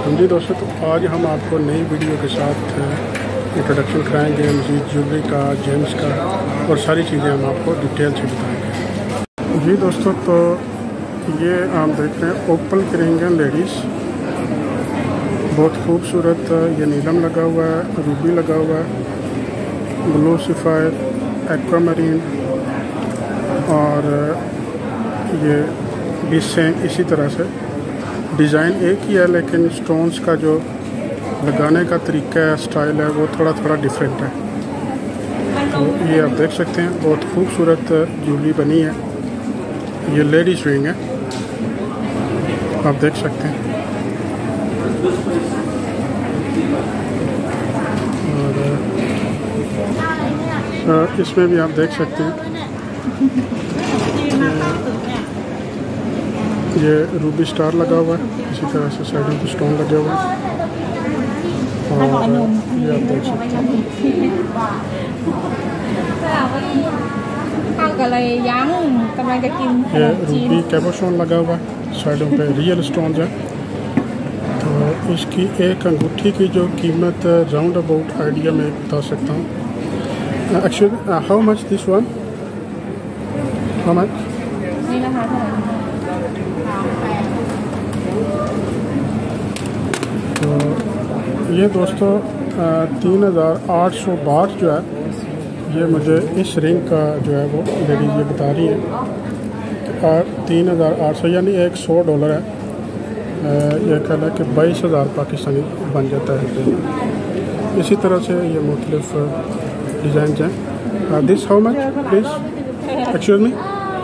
जी दोस्तों, तो आज हम आपको नई वीडियो के साथ इंट्रोडक्शन कराएंगे मज़ीद ज्वेलरी का, जेम्स का और सारी चीज़ें हम आपको डिटेल से बताएंगे। जी दोस्तों, तो ये आप देख रहे हैं ओपल करेंगे लेडीज़, बहुत खूबसूरत। ये नीलम लगा हुआ है, रूबी लगा हुआ है, ब्लू सफ़ायर, एक्वामरीन और ये भी सेम इसी तरह से डिज़ाइन एक ही है, लेकिन स्टोन्स का जो लगाने का तरीका है, स्टाइल है, वो थोड़ा थोड़ा डिफरेंट है। तो ये आप देख सकते हैं, बहुत खूबसूरत ज्वेलरी बनी है। ये लेडीज़ रिंग है, आप देख सकते हैं। और इसमें भी आप देख सकते हैं, ये रूबी स्टार लगा हुआ है, इसी तरह से साइडों पे स्टोन लगे हुए हैं। और ये आप देख सकते हैं, ये रूबी कैबोस्टोन लगा हुआ है, साइडों पे रियल स्टोन है। तो इसकी एक अंगूठी की जो कीमत राउंड अबाउट आइडिया में बता सकता हूँ। Actually how much this one, how much? तो ये दोस्तों 3800 जो है, ये मुझे इस रिंग का जो है वो लेडीज ये बता रही है। 3800 यानी $100 है। ये कहना है कि 22,000 पाकिस्तानी बन जाता है। इसी तरह से ये मुख्तलिफ डिज़ाइन हैं। This how much please? Excuse me,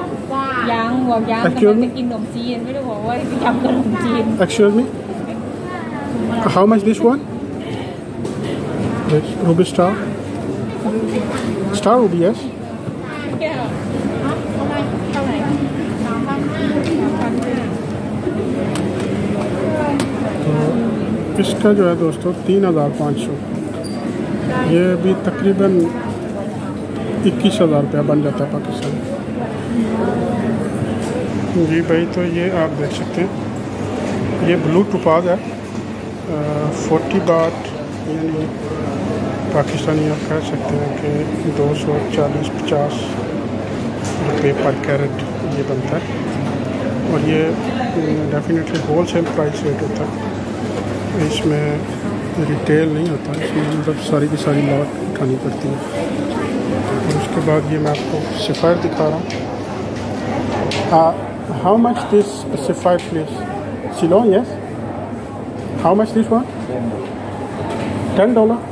excuse me, how much this one? This ruby star ruby, yes. तो इसका जो है दोस्तों 3,500, ये भी तकरीबन 21,000 रुपया बन जाता है पाकिस्तान। जी भाई, तो ये आप देख सकते हैं, ये ब्लू टोपाज है, 40 बात यानी पाकिस्तानी आप कह सकते हैं कि 240-50 रुपये पर कैरेट ये बनता है। और ये डेफिनेटली होलसेल प्राइस रेट होता है, इसमें रिटेल नहीं होता, इसमें मतलब सारी की सारी लॉट उठानी पड़ती है। और उसके बाद ये मैं आपको सफ़ायर दिखा रहा हूँ। How much this sapphire please? Ceylon, yes. How much this one? $10.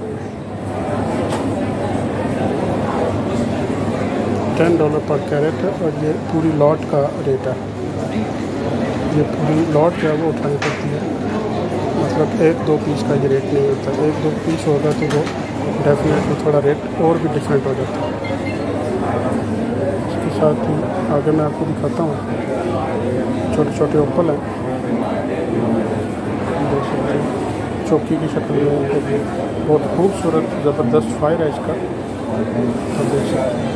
$10 पर कैरेट है। और ये पूरी लॉट का रेट है। ये पूरी लॉट जो है वो उठानी पड़ती है, मतलब 1-2 पीस का ये रेट नहीं होता। 1-2 पीस होगा तो वो डेफिनेटली थोड़ा रेट और भी डिफरेंट हो जाता है। इसके साथ ही आगे मैं आपको दिखाता हूँ, छोटे छोटे ओपल हैं, चौकी की शक्ल में उनको भी बहुत खूबसूरत ज़बरदस्त फायर है इसका, आप देख सकते हैं।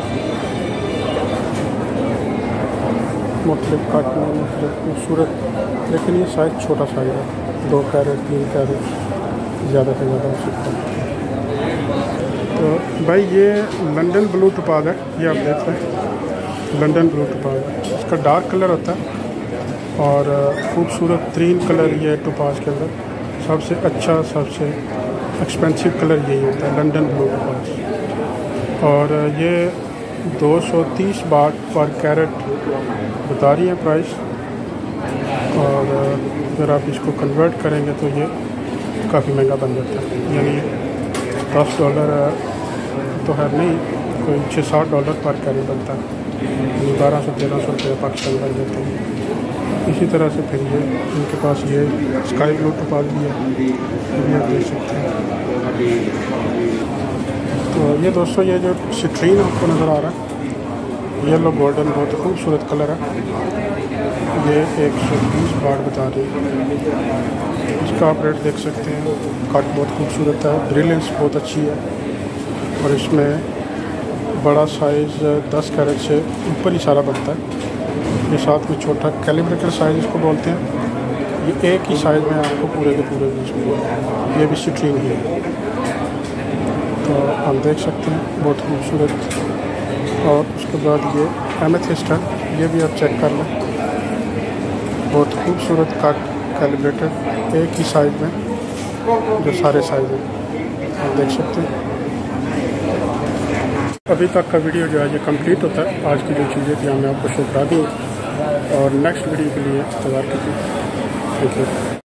मुख्तलिफ काट में मुख्तलिफ खूबसूरत, लेकिन ये साइज़ छोटा साइज़ है, 2 कैरेट 3 कैरेट ज़्यादा से ज़्यादा हो सकता है। तो भाई ये लंदन ब्लू टोपाज है, ये आप देख रहे हैं, लंदन ब्लू टोपाज है। इसका डार्क कलर होता है और खूबसूरत 3 कलर ये टोपाज के अंदर सबसे अच्छा, सबसे एक्सपेंसिव कलर यही होता है, लंदन ब्लू टोपाज। और ये 230 बात पर कैरेट बता रही है प्राइस। और अगर आप इसको कन्वर्ट करेंगे तो ये काफ़ी महंगा बन जाता है, यानी $10 तो है नहीं, कोई $6-7 पर कैरेट बनता है, यानी 1200-1300 रुपये पाकिस्तान बन जाते हैं। इसी तरह से फिर ये इनके पास ये स्काई ब्लू टोपाज भी है, ये भी आप देख सकते हैं। तो ये दोस्तों, ये जो सिट्रीन आपको नज़र आ रहा है, येलो गोल्डन, बहुत खूबसूरत कलर है। ये 120 बात बता रही है। इसका आप रेट देख सकते हैं, कट बहुत खूबसूरत है, ब्रिलियंस बहुत अच्छी है। और इसमें बड़ा साइज़ 10 कैरेट से ऊपर ही सारा बनता है। ये साथ में छोटा कैलिब्रेटेड साइज़ इसको बोलते हैं, ये एक ही साइज़ में आपको पूरे के पूरे बीच में, ये भी सिट्रीन ही है। तो आप देख सकते हैं बहुत खूबसूरत। और उसके बाद ये एमेथिस्ट है, ये भी आप चेक कर लें, बहुत खूबसूरत कट कैलिब्रेटेड एक ही साइज़ में, जो सारे साइज़ हैं आप देख सकते हैं। अभी तक का वीडियो जो है ये कंप्लीट होता है। आज की जो चीज़ें थी हमने आपको शो करा दी, और नेक्स्ट वीडियो के लिए इंतज़ार कीजिए। Thank you.